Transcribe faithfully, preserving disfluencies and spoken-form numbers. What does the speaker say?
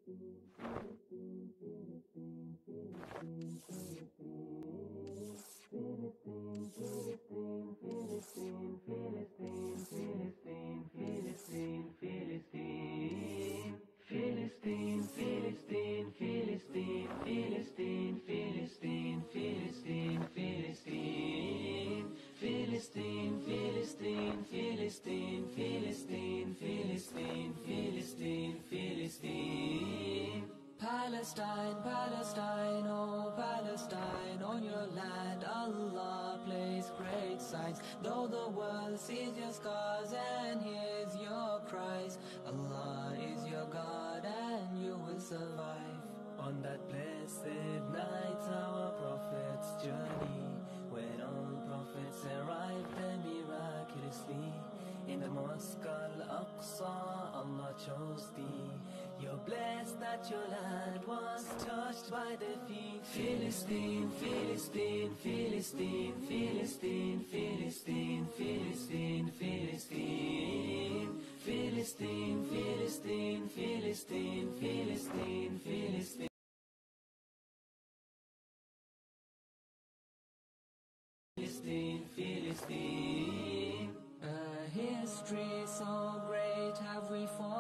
Palestine, Palestine, oh Palestine, on your land Allah plays great signs. Though the world sees your scars and hears your cries, Allah is your God and you will survive. On that blessed night our prophet's journey, when all prophets arrived there miraculously, in the Mosque Al-Aqsa Allah chose thee. You're blessed that your land was touched by defeat. Philistine, Philistine, Philistine, Philistine, Philistine, Philistine, Philistine, Philistine, Philistine, Philistine, Philistine, Philistine. Philistine, Philistine. A history so great have we fought.